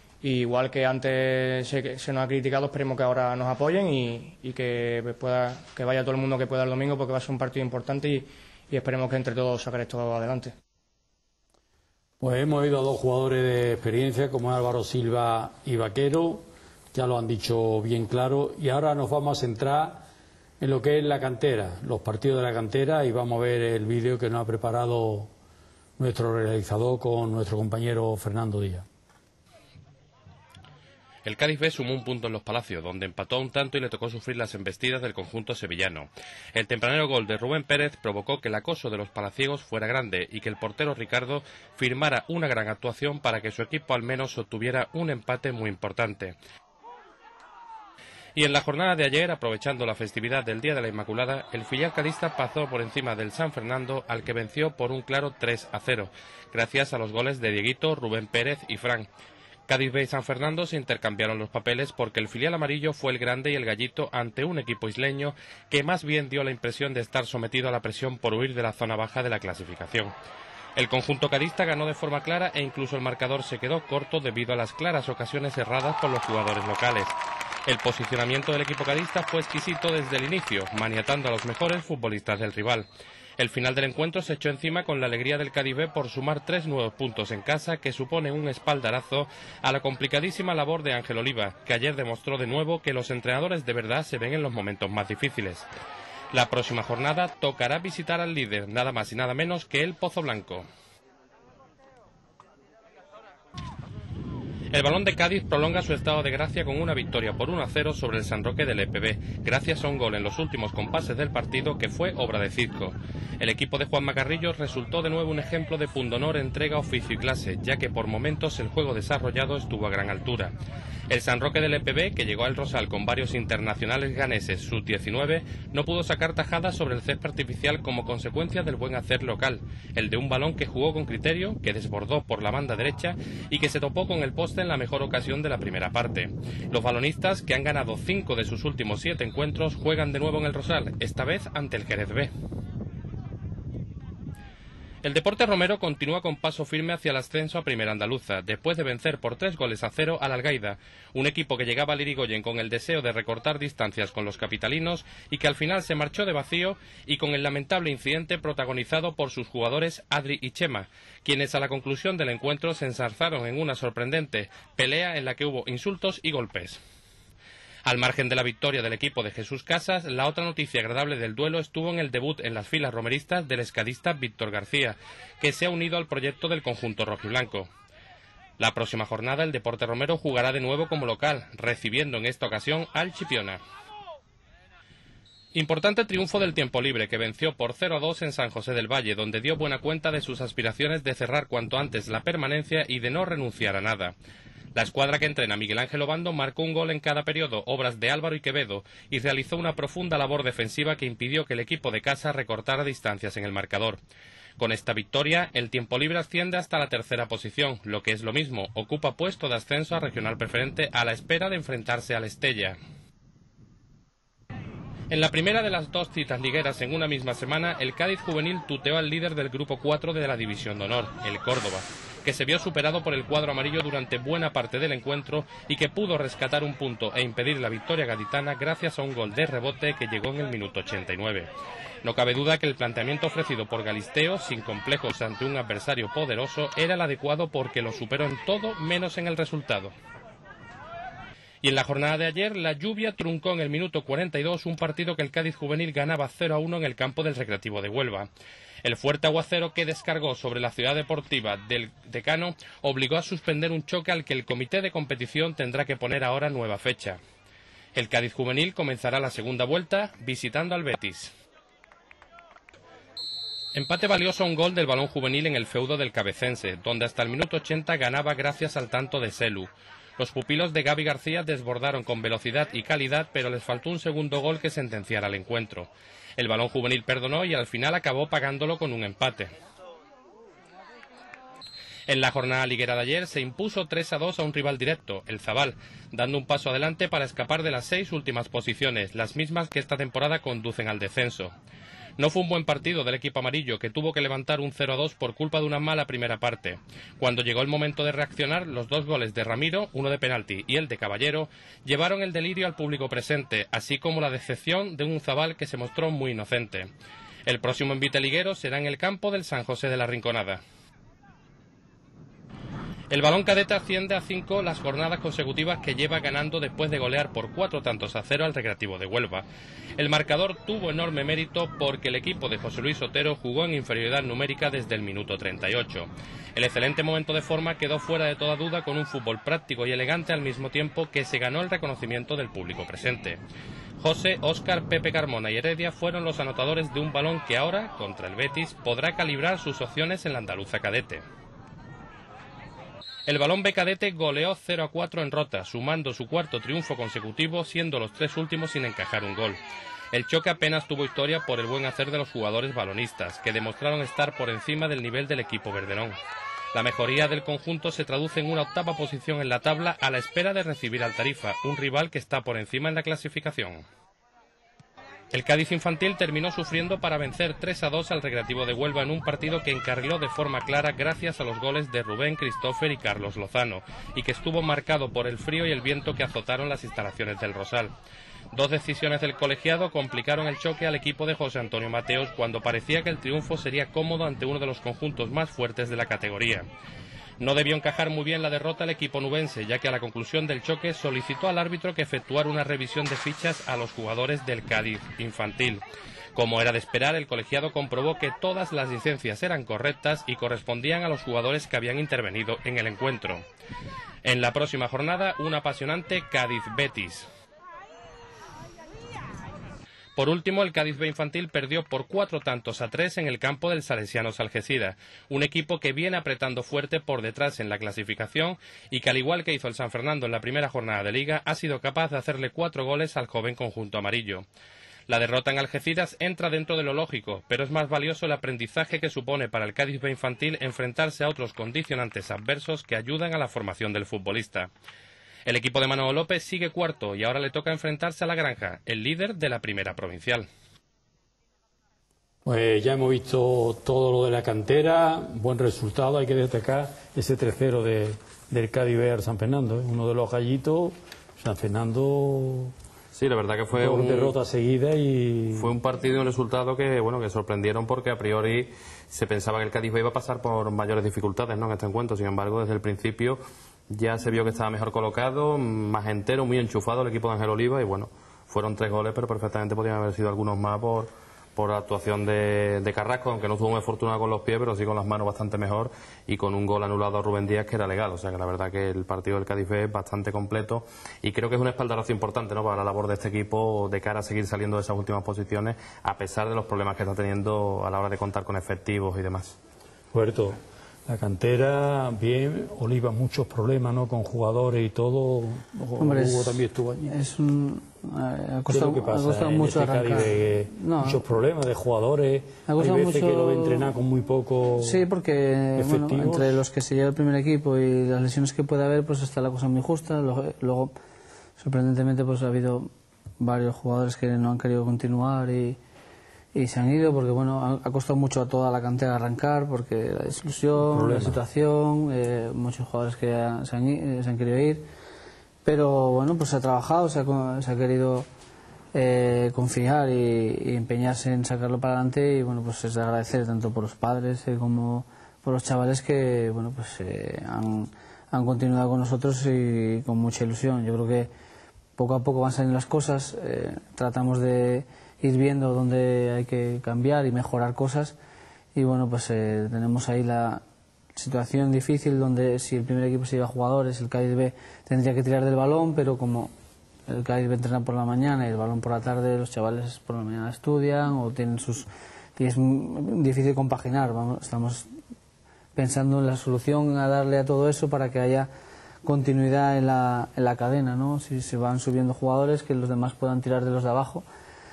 Y igual que antes se, se nos ha criticado, esperemos que ahora nos apoyen y, y que pueda que vaya todo el mundo que pueda el domingo porque va a ser un partido importante y, y esperemos que entre todos sacar esto adelante. Pues hemos ido a dos jugadores de experiencia como Álvaro Silva y Vaquero, ya lo han dicho bien claro, y ahora nos vamos a centrar en lo que es la cantera, los partidos de la cantera, y vamos a ver el vídeo que nos ha preparado nuestro realizador con nuestro compañero Fernando Díaz. El Cádiz B sumó un punto en Los Palacios, donde empató a un tanto y le tocó sufrir las embestidas del conjunto sevillano. El tempranero gol de Rubén Pérez provocó que el acoso de los palaciegos fuera grande y que el portero Ricardo firmara una gran actuación para que su equipo al menos obtuviera un empate muy importante. Y en la jornada de ayer, aprovechando la festividad del Día de la Inmaculada, el filial cadista pasó por encima del San Fernando, al que venció por un claro tres a cero, gracias a los goles de Dieguito, Rubén Pérez y Fran. Cádiz B y San Fernando se intercambiaron los papeles porque el filial amarillo fue el grande y el gallito ante un equipo isleño que más bien dio la impresión de estar sometido a la presión por huir de la zona baja de la clasificación. El conjunto cadista ganó de forma clara e incluso el marcador se quedó corto debido a las claras ocasiones erradas por los jugadores locales. El posicionamiento del equipo cadista fue exquisito desde el inicio, maniatando a los mejores futbolistas del rival. El final del encuentro se echó encima con la alegría del Cádiz B por sumar tres nuevos puntos en casa que supone un espaldarazo a la complicadísima labor de Ángel Oliva, que ayer demostró de nuevo que los entrenadores de verdad se ven en los momentos más difíciles. La próxima jornada tocará visitar al líder, nada más y nada menos que el Pozo Blanco. El Balón de Cádiz prolonga su estado de gracia con una victoria por uno a cero sobre el San Roque del E P B, gracias a un gol en los últimos compases del partido que fue obra de circo. El equipo de Juanma Carrillo resultó de nuevo un ejemplo de pundonor, entrega, oficio y clase, ya que por momentos el juego desarrollado estuvo a gran altura. El San Roque del E P B, que llegó al Rosal con varios internacionales ganeses sub diecinueve, no pudo sacar tajadas sobre el césped artificial como consecuencia del buen hacer local, el de un balón que jugó con criterio, que desbordó por la banda derecha y que se topó con el poste en la mejor ocasión de la primera parte. Los balonistas, que han ganado cinco de sus últimos siete encuentros, juegan de nuevo en el Rosal, esta vez ante el Jerez B. El Deporte Romero continúa con paso firme hacia el ascenso a Primera Andaluza, después de vencer por tres goles a cero al Algaida, un equipo que llegaba al Irigoyen con el deseo de recortar distancias con los capitalinos y que al final se marchó de vacío y con el lamentable incidente protagonizado por sus jugadores Adri y Chema, quienes a la conclusión del encuentro se ensarzaron en una sorprendente pelea en la que hubo insultos y golpes. Al margen de la victoria del equipo de Jesús Casas, la otra noticia agradable del duelo estuvo en el debut en las filas romeristas del escadista Víctor García, que se ha unido al proyecto del conjunto rojiblanco. La próxima jornada el Deporte Romero jugará de nuevo como local, recibiendo en esta ocasión al Chipiona. Importante triunfo del Tiempo Libre, que venció por cero a dos en San José del Valle, donde dio buena cuenta de sus aspiraciones de cerrar cuanto antes la permanencia y de no renunciar a nada. La escuadra que entrena Miguel Ángel Obando marcó un gol en cada periodo, obras de Álvaro y Quevedo, y realizó una profunda labor defensiva que impidió que el equipo de casa recortara distancias en el marcador. Con esta victoria, el Tiempo Libre asciende hasta la tercera posición, lo que es lo mismo, ocupa puesto de ascenso a regional preferente a la espera de enfrentarse al Estella. En la primera de las dos citas ligueras en una misma semana, el Cádiz juvenil tuteó al líder del grupo cuatro de la División de Honor, el Córdoba, que se vio superado por el cuadro amarillo durante buena parte del encuentro y que pudo rescatar un punto e impedir la victoria gaditana gracias a un gol de rebote que llegó en el minuto ochenta y nueve. No cabe duda que el planteamiento ofrecido por Galisteo, sin complejos ante un adversario poderoso, era el adecuado porque lo superó en todo menos en el resultado. Y en la jornada de ayer, la lluvia truncó en el minuto cuarenta y dos un partido que el Cádiz juvenil ganaba cero a uno en el campo del Recreativo de Huelva. El fuerte aguacero que descargó sobre la ciudad deportiva del Decano obligó a suspender un choque al que el comité de competición tendrá que poner ahora nueva fecha. El Cádiz juvenil comenzará la segunda vuelta visitando al Betis. Empate valioso a un gol del balón juvenil en el feudo del Cabecense, donde hasta el minuto ochenta ganaba gracias al tanto de Selu. Los pupilos de Gaby García desbordaron con velocidad y calidad, pero les faltó un segundo gol que sentenciara el encuentro. El balón juvenil perdonó y al final acabó pagándolo con un empate. En la jornada liguera de ayer se impuso tres a dos a un rival directo, el Zabal, dando un paso adelante para escapar de las seis últimas posiciones, las mismas que esta temporada conducen al descenso. No fue un buen partido del equipo amarillo, que tuvo que levantar un cero a dos por culpa de una mala primera parte. Cuando llegó el momento de reaccionar, los dos goles de Ramiro, uno de penalti y el de Caballero, llevaron el delirio al público presente, así como la decepción de un Zabal que se mostró muy inocente. El próximo envite liguero será en el campo del San José de la Rinconada. El balón cadete asciende a cinco las jornadas consecutivas que lleva ganando después de golear por cuatro tantos a cero al Recreativo de Huelva. El marcador tuvo enorme mérito porque el equipo de José Luis Otero jugó en inferioridad numérica desde el minuto treinta y ocho. El excelente momento de forma quedó fuera de toda duda con un fútbol práctico y elegante al mismo tiempo que se ganó el reconocimiento del público presente. José, Óscar, Pepe Carmona y Heredia fueron los anotadores de un balón que ahora, contra el Betis, podrá calibrar sus opciones en la andaluza cadete. El Balón B cadete goleó cero a cuatro en Rota, sumando su cuarto triunfo consecutivo, siendo los tres últimos sin encajar un gol. El choque apenas tuvo historia por el buen hacer de los jugadores balonistas, que demostraron estar por encima del nivel del equipo verdelón. La mejoría del conjunto se traduce en una octava posición en la tabla a la espera de recibir al Tarifa, un rival que está por encima en la clasificación. El Cádiz infantil terminó sufriendo para vencer tres a dos al Recreativo de Huelva en un partido que encarriló de forma clara gracias a los goles de Rubén, Christopher y Carlos Lozano, y que estuvo marcado por el frío y el viento que azotaron las instalaciones del Rosal. Dos decisiones del colegiado complicaron el choque al equipo de José Antonio Mateos cuando parecía que el triunfo sería cómodo ante uno de los conjuntos más fuertes de la categoría. No debió encajar muy bien la derrota el equipo nubense, ya que a la conclusión del choque solicitó al árbitro que efectuara una revisión de fichas a los jugadores del Cádiz infantil. Como era de esperar, el colegiado comprobó que todas las licencias eran correctas y correspondían a los jugadores que habían intervenido en el encuentro. En la próxima jornada, un apasionante Cádiz-Betis. Por último, el Cádiz B infantil perdió por cuatro tantos a tres en el campo del Salesianos Algeciras, un equipo que viene apretando fuerte por detrás en la clasificación y que, al igual que hizo el San Fernando en la primera jornada de Liga, ha sido capaz de hacerle cuatro goles al joven conjunto amarillo. La derrota en Algeciras entra dentro de lo lógico, pero es más valioso el aprendizaje que supone para el Cádiz B infantil enfrentarse a otros condicionantes adversos que ayudan a la formación del futbolista. El equipo de Manolo López sigue cuarto y ahora le toca enfrentarse a La Granja, el líder de la primera provincial. Pues ya hemos visto todo lo de la cantera, buen resultado, hay que destacar ese tres cero de, del Cádiz B al San Fernando, ¿eh? Uno de los gallitos, San Fernando. Sí, la verdad que fue dos un derrotas seguidas y fue un partido y un resultado que bueno que sorprendieron porque a priori se pensaba que el Cádiz B iba a pasar por mayores dificultades, ¿no?, en este encuentro. Sin embargo, desde el principio ya se vio que estaba mejor colocado, más entero, muy enchufado el equipo de Ángel Oliva y bueno, fueron tres goles, pero perfectamente podían haber sido algunos más por por la actuación de, de Carrasco, aunque no estuvo muy afortunado con los pies, pero sí con las manos bastante mejor y con un gol anulado a Rubén Díaz que era legal. O sea que la verdad que el partido del Cádiz B es bastante completo y creo que es un espaldarazo importante, ¿no?, para la labor de este equipo de cara a seguir saliendo de esas últimas posiciones a pesar de los problemas que está teniendo a la hora de contar con efectivos y demás. Puerto, la cantera, bien, Oliva, muchos problemas, ¿no?, con jugadores y todo. Hombre, Hugo es, también estuvo allí. Es un, ha costado, ¿Qué es lo que pasa ha costado en mucho este arrancar. Cádiz de, No, muchos problemas de jugadores, ha hay costado veces mucho... que lo entrenar con muy poco. Sí, porque bueno, efectivos. entre los que se lleva el primer equipo y las lesiones que puede haber, pues está la cosa muy justa. Luego, luego sorprendentemente, pues ha habido varios jugadores que no han querido continuar y, y se han ido porque bueno, ha, ha costado mucho a toda la cantera arrancar, porque la desilusión, la situación, eh, muchos jugadores que ha- se, han, i- se han querido ir, pero bueno, pues se ha trabajado, se ha, co- se ha querido eh, confiar y, y empeñarse en sacarlo para adelante y bueno, pues es de agradecer tanto por los padres eh, como por los chavales que bueno, pues eh, han, han continuado con nosotros y con mucha ilusión. Yo creo que poco a poco van saliendo las cosas, eh, tratamos de ir viendo dónde hay que cambiar y mejorar cosas y bueno, pues eh, tenemos ahí la situación difícil donde si el primer equipo se lleva jugadores, el Cádiz B tendría que tirar del balón, pero como el Cádiz B entrena por la mañana y el balón por la tarde, los chavales por la mañana estudian o tienen sus... y es m- difícil compaginar. Vamos, estamos pensando en la solución a darle a todo eso para que haya continuidad en la, en la cadena, ¿no? Si se van subiendo jugadores, que los demás puedan tirar de los de abajo.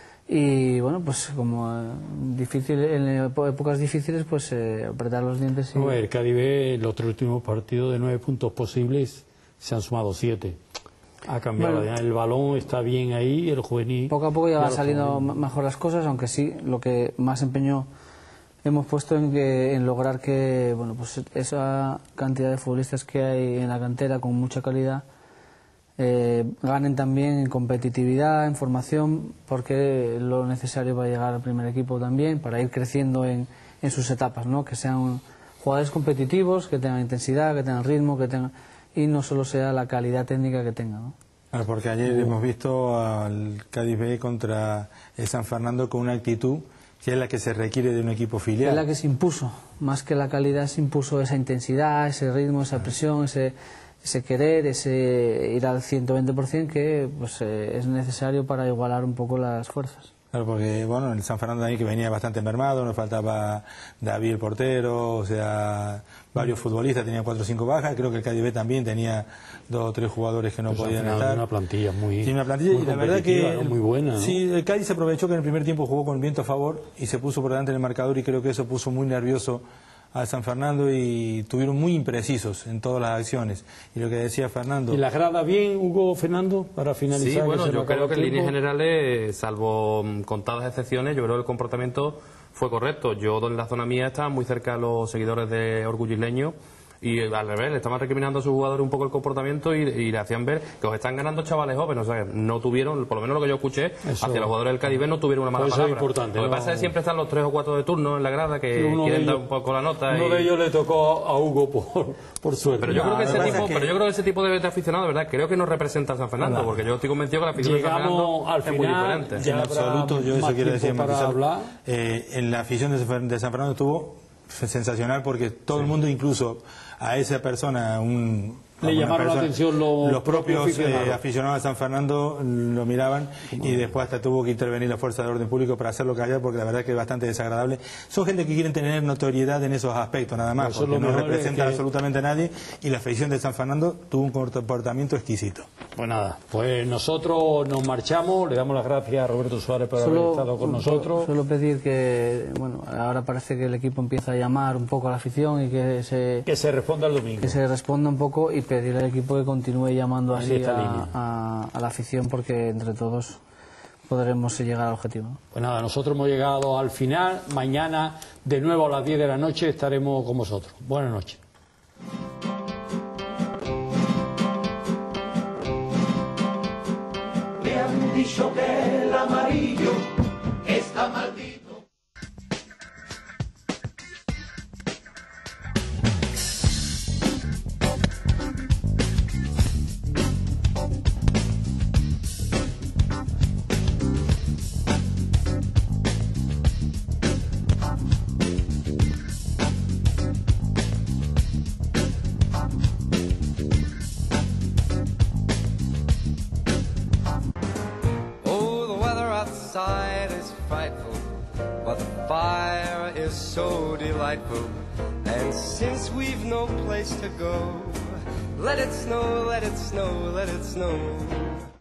Y bueno, pues como eh, difícil, en epo- épocas difíciles, pues eh, apretar los dientes y... No, el Cádiz B, en los tres últimos partidos de nueve puntos posibles, se han sumado siete. Ha cambiado, Bueno. el balón está bien ahí, el juvenil. Poco a poco ya ya van lo saliendo estamos ma- mejor las cosas, aunque sí, lo que más empeño hemos puesto en, que, en lograr que bueno, pues esa cantidad de futbolistas que hay en la cantera con mucha calidad eh, ganen también en competitividad, en formación, porque es lo necesario para llegar al primer equipo también, para ir creciendo en, en sus etapas, ¿no? Que sean jugadores competitivos, que tengan intensidad, que tengan ritmo, que tengan y no solo sea la calidad técnica que tengan, ¿no? Claro, porque ayer hemos visto al Cádiz B contra el San Fernando con una actitud que es la que se requiere de un equipo filial. Es la que se impuso, más que la calidad se impuso esa intensidad, ese ritmo, esa presión, ese, ese querer, ese ir al ciento veinte por ciento que pues, eh, es necesario para igualar un poco las fuerzas. Claro, porque bueno, el San Fernando ahí que venía bastante mermado, nos faltaba David el portero, o sea, varios futbolistas, tenían cuatro o cinco bajas, creo que el Cádiz B también tenía dos o tres jugadores que no Pues al podían final estar. Una plantilla muy, Tiene una plantilla muy y la verdad competitiva, que ¿no? Muy buena, ¿no? sí, el Cádiz se aprovechó que en el primer tiempo jugó con el viento a favor y se puso por delante en el marcador y creo que eso puso muy nervioso al San Fernando y tuvieron muy imprecisos en todas las acciones. Y lo que decía Fernando... ¿Y las gradas bien, Hugo, Fernando, para finalizar? Sí, bueno, se yo nos acaba creo que el en líneas tiempo? generales, salvo mm, contadas excepciones, yo creo que el comportamiento fue correcto. Yo en la zona mía estaba muy cerca a los seguidores de Orgullo Isleño y al revés, le estaban recriminando a sus jugadores un poco el comportamiento y, y le hacían ver que os están ganando chavales jóvenes. O sea, no tuvieron, por lo menos lo que yo escuché, Eso- hacia los jugadores del Cádiz B no tuvieron una mala Pues eso es palabra. importante, lo que ¿no? pasa es que siempre están los tres o cuatro de turno en la grada que Uno de quieren dar ellos- un poco la nota. Uno y- de ellos le tocó a Hugo por, por suerte. Pero yo creo que lo ese que pasa tipo, es que- pero yo creo que ese tipo de, de aficionado, de verdad, creo que no representa a San Fernando, Nada. porque yo estoy convencido que la afición de San Llegamos Fernando al es muy final, diferente. ya En habrá absoluto, yo eso más quiero decir, tiempo para Marquisal, hablar. eh, en la afición de San de San Fernando estuvo sensacional porque todo el mundo, incluso a esa persona, un, Le una llamaron la atención los los propios propios eh, aficionados. aficionados de San Fernando lo miraban y después hasta tuvo que intervenir la fuerza de orden público para hacerlo callar porque la verdad que es bastante desagradable. Son gente que quieren tener notoriedad en esos aspectos nada más, Eso es porque lo no mejor, representa es que- absolutamente a nadie y la afición de San Fernando tuvo un comportamiento exquisito. Pues nada, pues nosotros nos marchamos, le damos las gracias a Roberto Suárez por haber estado con nosotros. Solo pedir que, bueno, ahora parece que el equipo empieza a llamar un poco a la afición y que se, Que se responda el domingo. que se responda un poco y pedir al equipo que continúe llamando En así esta a, línea. a- a la afición porque entre todos podremos llegar al objetivo, ¿no? Pues nada, nosotros hemos llegado al final. Mañana, de nuevo a las diez de la noche, estaremos con vosotros. Buenas noches. Me han dicho que el amarillo está maldito. Outside is frightful, but the fire is so delightful. And since we've no place to go, let it snow, let it snow, let it snow.